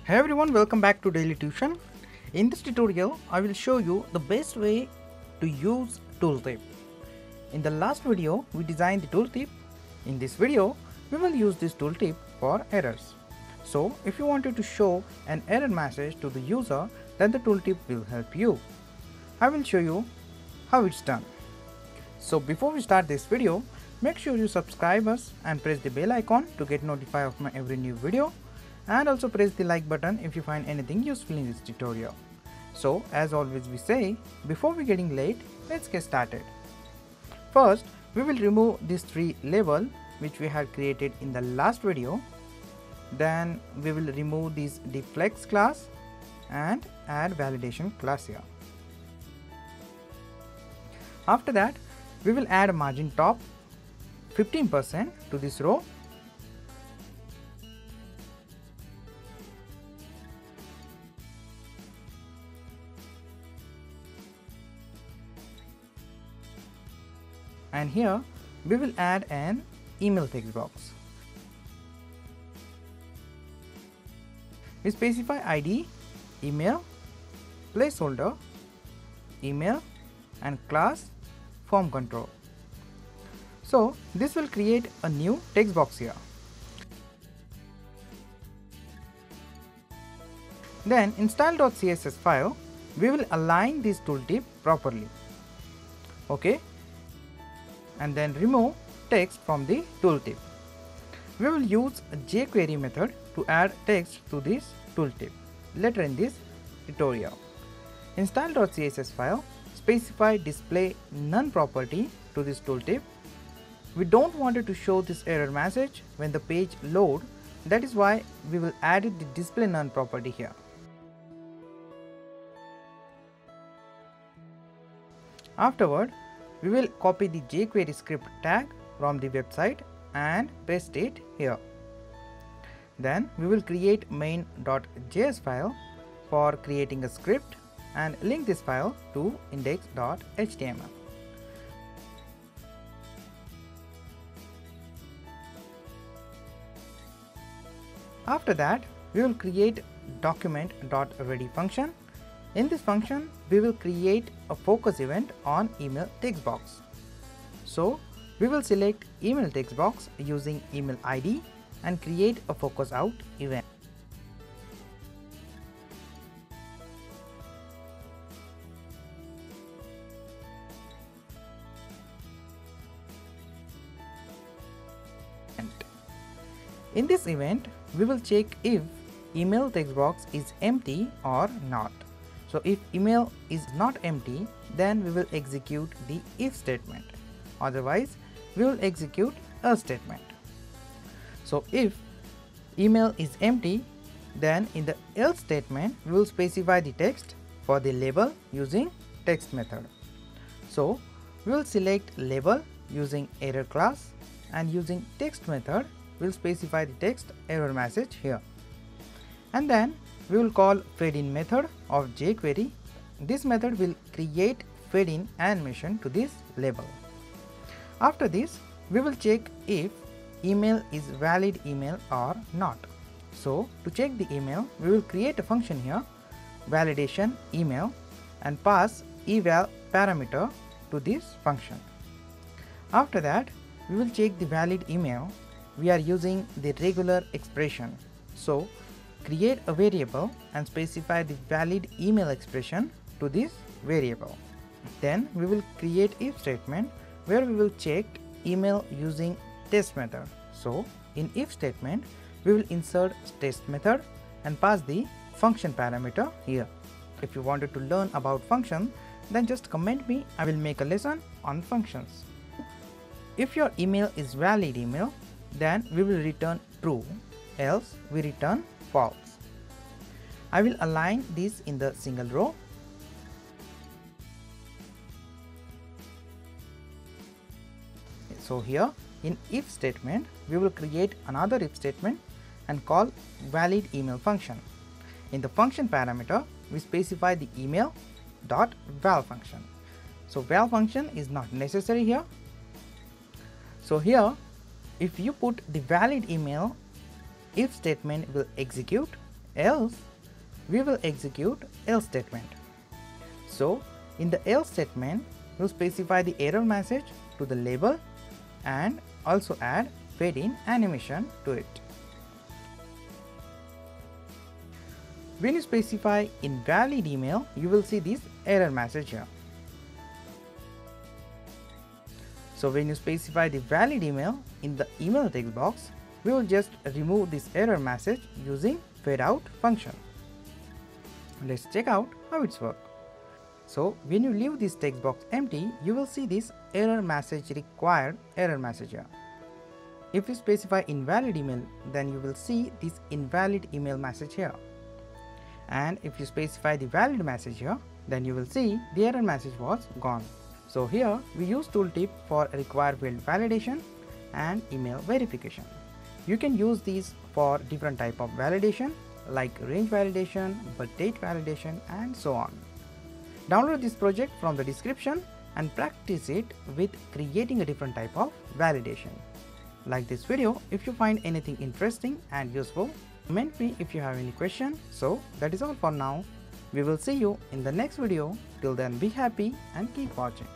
Hey everyone, welcome back to Daily Tuition. In this tutorial, I will show you the best way to use tooltip. In the last video, we designed the tooltip. In this video, we will use this tooltip for errors. So, if you wanted to show an error message to the user, then the tooltip will help you. I will show you how it's done. So, before we start this video, make sure you subscribe us and press the bell icon to get notified of my every new video. And also press the like button if you find anything useful in this tutorial. So as always we say, before we getting late, let's get started. First, we will remove this tree label which we had created in the last video. Then we will remove this deflex class and add validation class here. After that, we will add a margin top 15% to this row. And here we will add an email text box. We specify ID, email, placeholder, email and class form control. So this will create a new text box here. Then in style.css file, we will align this tooltip properly. Okay. And then remove text from the tooltip. We will use a jQuery method to add text to this tooltip later in this tutorial. In style.css file, specify display none property to this tooltip. We don't want it to show this error message when the page load. That is why we will add the display none property here. Afterward, we will copy the jQuery script tag from the website and paste it here. Then we will create main.js file for creating a script and link this file to index.html. After that, we will create document.ready function. In this function, we will create a focus event on email text box. So we will select email text box using email ID and create a focus out event. In this event, we will check if email text box is empty or not. So if email is not empty, then we will execute the if statement. Otherwise, we will execute else statement. So if email is empty, then in the else statement, we will specify the text for the label using text method. So we will select label using error class, and using text method, we will specify the text error message here. And then we will call fade-in method of jQuery. This method will create fade-in animation to this label. After this, we will check if email is valid email or not. So to check the email, we will create a function here, validation email, and pass eval parameter to this function. After that, we will check the valid email. We are using the regular expression. So create a variable and specify the valid email expression to this variable. Then we will create if statement where we will check email using test method. So in if statement, we will insert test method and pass the function parameter here. If you wanted to learn about function, then just comment me. I will make a lesson on functions. If your email is valid email, then we will return true, else we return false. I will align this in the single row. So here in if statement, we will create another if statement and call valid email function. In the function parameter, we specify the email dot val function. So val function is not necessary here. So here, if you put the valid email, if statement will execute. else we will execute else statement. So in the else statement, we'll specify the error message to the label and also add fade-in animation to it. When you specify invalid email, you will see this error message here. So when you specify the valid email in the email text box, we will just remove this error message using fade out function. Let's check out how it's work. So when you leave this text box empty, you will see this error message required error message here. If you specify invalid email, then you will see this invalid email message here. And if you specify the valid message here, then you will see the error message was gone. So here we use tooltip for required field validation and email verification. You can use these for different type of validation like range validation, birth date validation, and so on. Download this project from the description and practice it with creating a different type of validation. Like this video if you find anything interesting and useful. Comment me if you have any question. So that is all for now. We will see you in the next video. Till then, be happy and keep watching.